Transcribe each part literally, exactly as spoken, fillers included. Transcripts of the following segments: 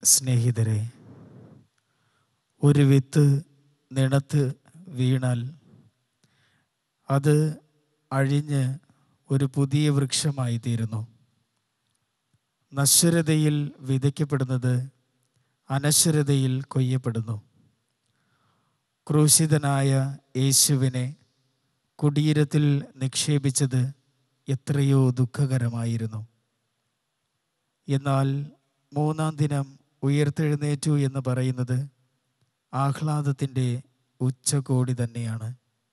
സ്നേഹിതരെ, ഒരു വിത്ത് നിലത്ത് വീണാൽ അത് അഴിഞ്ഞ് ഒരു പുതിയ വൃക്ഷമായി തീരുന്നു. നശ്വരതയിൽ വിതയ്ക്കപ്പെടുന്നത് അനശ്വരതയിൽ കൊയ്യപ്പെടുന്നു. ക്രൂശിതനായ യേശുവിനെ കുടീരത്തിൽ നിക്ഷേപിച്ചത് എത്രയോ ദുഃഖകരമായിരുന്നു. എന്നാൽ മൂന്നാം ദിനം ഉയർത്തെഴുന്നേറ്റു എന്ന് പറയുന്നത് ആഹ്ലാദത്തിൻ്റെ ഉച്ചകോടി തന്നെയാണ്.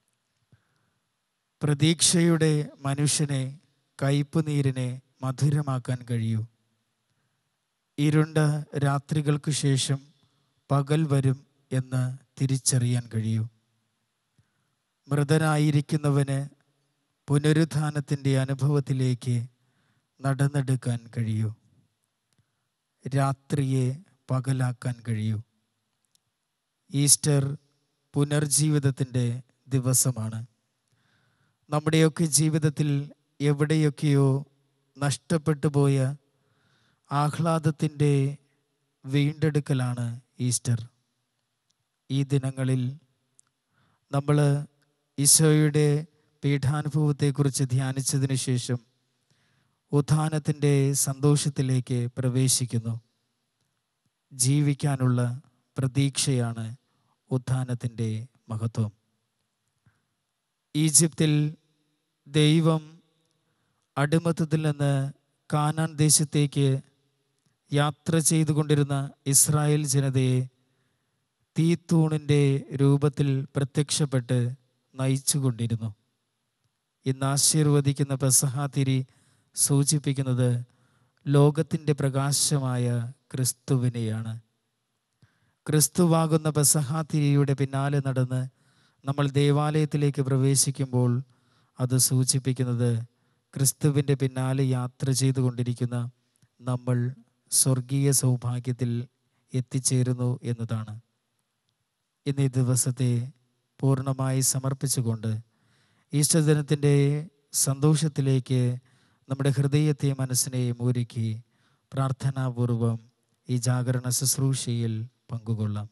പ്രതീക്ഷയുടെ മനുഷ്യനെ കയ്പുനീരിനെ മധുരമാക്കാൻ കഴിയൂ. ഇരുണ്ട രാത്രികൾക്ക് ശേഷം പകൽ വരും എന്ന് തിരിച്ചറിയാൻ കഴിയൂ. മൃതനായിരിക്കുന്നവന് പുനരുത്ഥാനത്തിൻ്റെ അനുഭവത്തിലേക്ക് നടന്നെടുക്കാൻ കഴിയൂ. രാത്രിയെ പകലാക്കാൻ കഴിയൂ. ഈസ്റ്റർ പുനർജീവിതത്തിൻ്റെ ദിവസമാണ്. നമ്മുടെയൊക്കെ ജീവിതത്തിൽ എവിടെയൊക്കെയോ നഷ്ടപ്പെട്ടു പോയ ആഹ്ലാദത്തിൻ്റെ വീണ്ടെടുക്കലാണ് ഈസ്റ്റർ. ഈ ദിനങ്ങളിൽ നമ്മൾ ഈശോയുടെ പീഠാനുഭവത്തെക്കുറിച്ച് ധ്യാനിച്ചതിന് ശേഷം ഉത്ഥാനത്തിൻ്റെ സന്തോഷത്തിലേക്ക് പ്രവേശിക്കുന്നു. ജീവിക്കാനുള്ള പ്രതീക്ഷയാണ് ഉത്ഥാനത്തിൻ്റെ മഹത്വം. ഈജിപ്തിൽ ദൈവം അടിമത്തത്തിൽ നിന്ന് കാനാൻ ദേശത്തേക്ക് യാത്ര ചെയ്തുകൊണ്ടിരുന്ന ഇസ്രായേൽ ജനതയെ തീത്തൂണിൻ്റെ രൂപത്തിൽ പ്രത്യക്ഷപ്പെട്ട് നയിച്ചുകൊണ്ടിരുന്നു. ഇന്ന് ആശീർവദിക്കുന്ന പെസഹ തിരി സൂചിപ്പിക്കുന്നത് ലോകത്തിൻ്റെ പ്രകാശമായ ക്രിസ്തുവിനെയാണ്. ക്രിസ്തുവാകുന്ന പെസഹ തിരിയുടെ പിന്നാലെ നടന്ന് നമ്മൾ ദേവാലയത്തിലേക്ക് പ്രവേശിക്കുമ്പോൾ അത് സൂചിപ്പിക്കുന്നത് ക്രിസ്തുവിൻ്റെ പിന്നാലെ യാത്ര ചെയ്തുകൊണ്ടിരിക്കുന്ന നമ്മൾ സ്വർഗീയ സൗഭാഗ്യത്തിൽ എത്തിച്ചേരുന്നു എന്നതാണ്. ഇന്ന് ഈ ദിവസത്തെ പൂർണ്ണമായി സമർപ്പിച്ചുകൊണ്ട് ഈസ്റ്റർ ദിനത്തിൻ്റെ സന്തോഷത്തിലേക്ക് നമ്മുടെ ഹൃദയത്തെയും മനസ്സിനെയും ഒരുക്കി പ്രാർത്ഥനാപൂർവം ഈ ജാഗരണ ശുശ്രൂഷയിൽ പങ്കുകൊള്ളാം.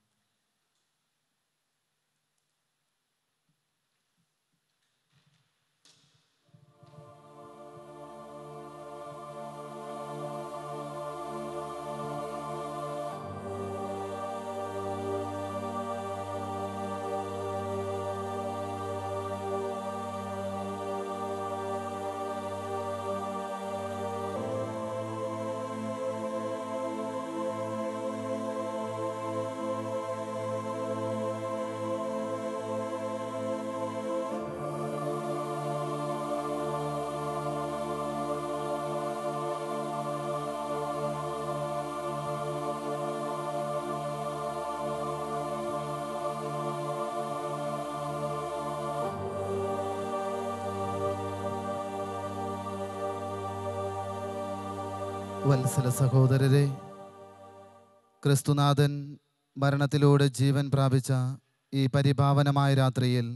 വത്സല സഹോദരരെ, ക്രിസ്തുനാഥൻ മരണത്തിലൂടെ ജീവൻ പ്രാപിച്ച ഈ പരിപാവനമായ രാത്രിയിൽ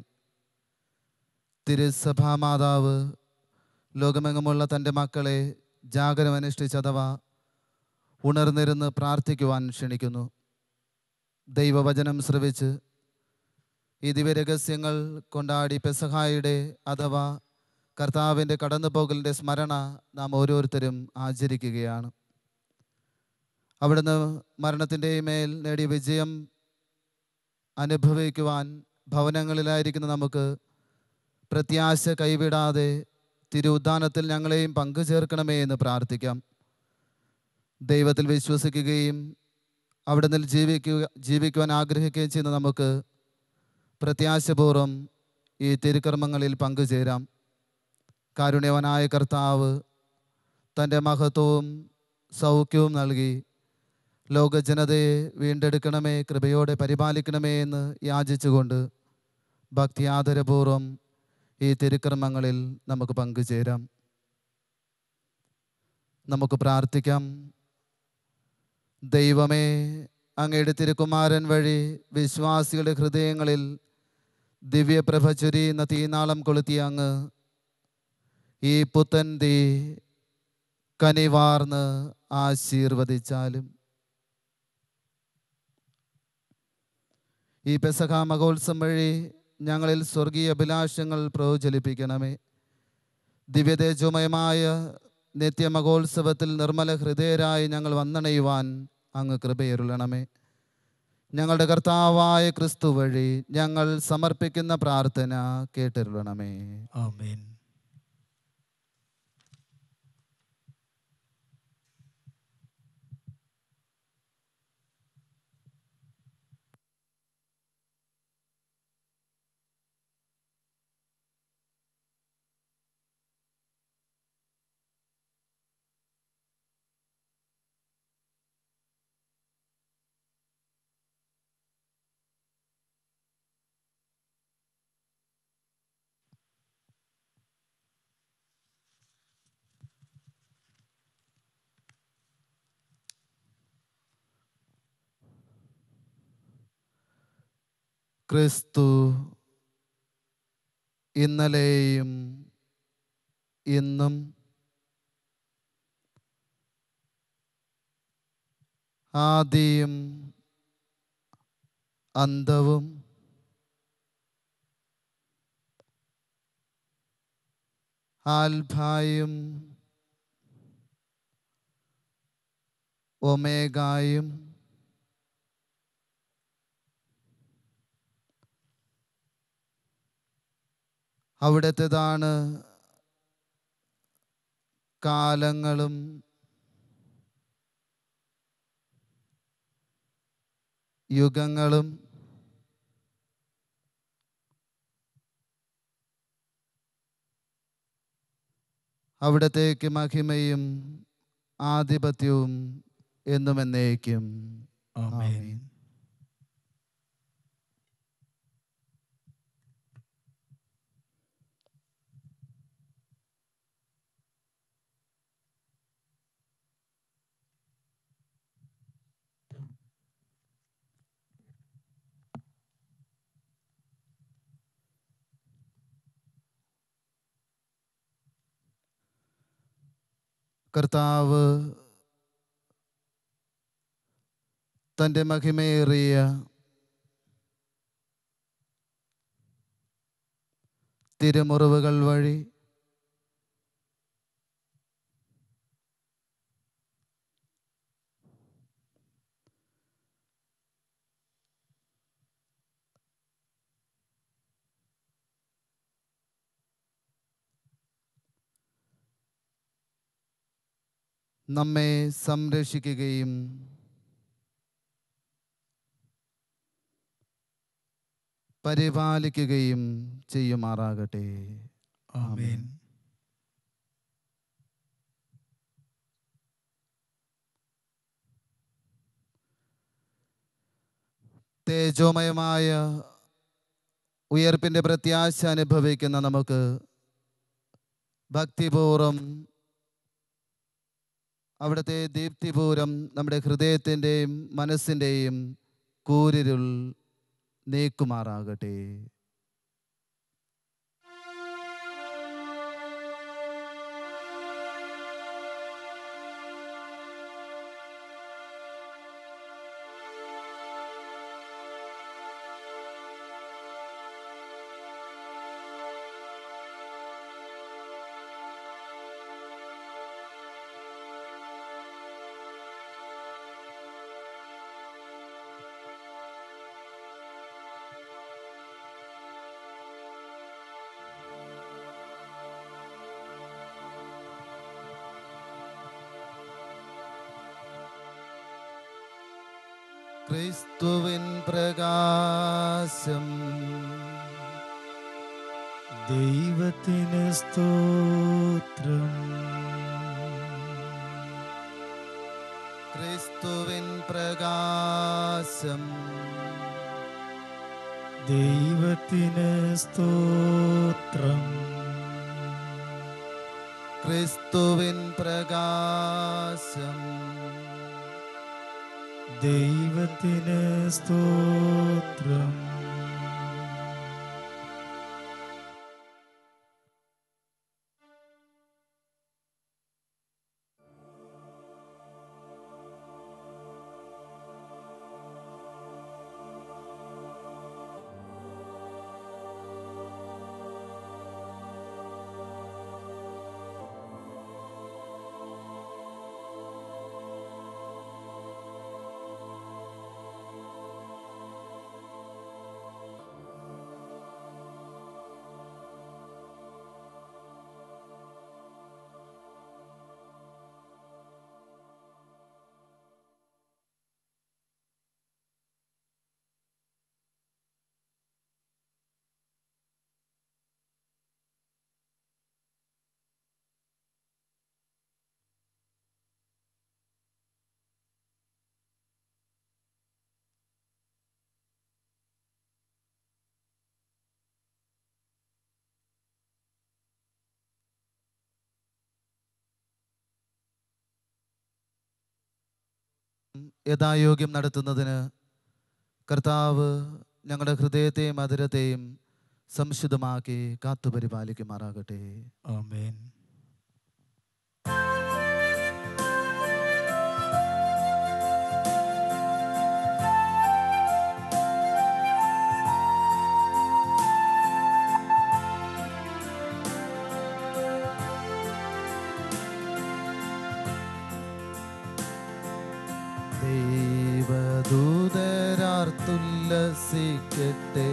തിരുസഭാമാതാവ് ലോകമെങ്ങുമുള്ള തൻ്റെ മക്കളെ ജാഗരമനുഷ്ഠിച്ച് അഥവാ ഉണർന്നിരുന്ന് പ്രാർത്ഥിക്കുവാൻ ക്ഷണിക്കുന്നു. ദൈവവചനം ശ്രവിച്ച് ഈ ദിവ്യരഹസ്യങ്ങൾ കൊണ്ടാടി പെസഹായുടെ അഥവാ കർത്താവിൻ്റെ കടന്നുപോകലിൻ്റെ സ്മരണ നാം ഓരോരുത്തരും ആചരിക്കുകയാണ്. അവിടുന്ന് മരണത്തിൻ്റെ മേൽ നേടിയ വിജയം അനുഭവിക്കുവാൻ ഭവനങ്ങളിലായിരിക്കുന്ന നമുക്ക് പ്രത്യാശ കൈവിടാതെ തിരുഉദ്ധാനത്തിൽ ഞങ്ങളെയും പങ്കുചേർക്കണമേ എന്ന് പ്രാർത്ഥിക്കാം. ദൈവത്തിൽ വിശ്വസിക്കുകയും അവിടുന്ന് ജീവിക്കുക ജീവിക്കുവാൻ ആഗ്രഹിക്കുകയും ചെയ്യുന്ന നമുക്ക് പ്രത്യാശപൂർവ്വം ഈ തിരുക്കർമ്മങ്ങളിൽ പങ്കുചേരാം. കാരുണ്യവനായ കർത്താവ് തൻ്റെ മഹത്വവും സൗഖ്യവും നൽകി ലോകജനതയെ വീണ്ടെടുക്കണമേ, കൃപയോടെ പരിപാലിക്കണമേ എന്ന് യാചിച്ചുകൊണ്ട് ഭക്തിയാദരപൂർവ്വം ഈ തിരുക്കർമ്മങ്ങളിൽ നമുക്ക് പങ്കുചേരാം. നമുക്ക് പ്രാർത്ഥിക്കാം. ദൈവമേ, അങ്ങയുടെ തിരുക്കുമാരൻ വഴി വിശ്വാസികളുടെ ഹൃദയങ്ങളിൽ ദിവ്യപ്രഭ ചൊരിയുന്ന തീനാളം കൊളുത്തിയ അങ്ങ് ഈ പുത്തൻ തീ കനിവാർന്ന് ആശീർവദിച്ചാലും ഈ പെസഹ മഹോത്സവം വഴി ഞങ്ങളിൽ സ്വർഗീയ അഭിലാഷങ്ങൾ പ്രോജ്വലിപ്പിക്കണമേ. ദിവ്യതേജോമയമായ നിത്യമഹോത്സവത്തിൽ നിർമ്മല ഹൃദയരായി ഞങ്ങൾ വന്നണയുവാൻ അങ്ങ് കൃപയരുളണമേ. ഞങ്ങളുടെ കർത്താവായ ക്രിസ്തു വഴി ഞങ്ങൾ സമർപ്പിക്കുന്ന പ്രാർത്ഥന കേട്ടരുളണമേ. ആമേൻ. ക്രിസ്തു ഇന്നലെയും ഇന്നും ആദിയും അന്തവും ആൽഫായും ഒമേഗായും അവിടുത്തേതാണ് കാലങ്ങളും യുഗങ്ങളും അവിടത്തേക്ക് മഹിമയും ആധിപത്യവും എന്നും എന്നേക്കും. ആമേൻ. കർത്താവ് തൻ്റെ മഹിമയേറിയ തിരുമുറിവുകൾ വഴി നമ്മെ സംരക്ഷിക്കുകയും പരിപാലിക്കുകയും ചെയ്യുമാറാകട്ടെ. ആമേൻ. തേജോമയമായ ഉയർപ്പിൻ്റെ പ്രത്യാശ അനുഭവിക്കുന്ന നമുക്ക് ഭക്തിപൂർവം അവിടുത്തെ ദീപ്തിപൂരം നമ്മുടെ ഹൃദയത്തിൻ്റെയും മനസ്സിൻ്റെയും കൂരിരുൾ നീക്കുമാറാകട്ടെ. ക്രിസ്തുവിൻ പ്രകാശം ദൈവത്തിന് സ്തോത്രം. ക്രിസ്തുവിൻ പ്രകാശം ദൈവത്തിന് സ്തോത്രം. ക്രിസ്തുവിൻ പ്രകാശം ദൈവത്തിന് സ്തോത്രം. യഥായോഗ്യം നടത്തുന്നതിന് കർത്താവ് ഞങ്ങളുടെ ഹൃദയത്തെയും മധുരത്തെയും സംശുദ്ധമാക്കി കാത്തുപരിപാലിക്കുമാറാകട്ടെ. ആമേൻ. ദൈവദൂതരാർത്തുല്ലസിക്കട്ടെ,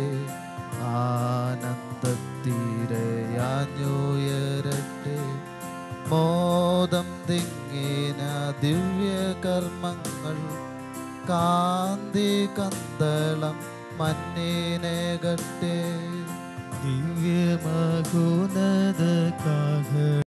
ആനന്ദത്തിരയാഞ്ഞുയരട്ടെ. മോദം തിങ്ങിന ദിവ്യകർമ്മങ്ങൾ, കാന്തി കന്തളം മന്നിനകട്ടെ. ദിവ്യമഹോന്നത കാഹ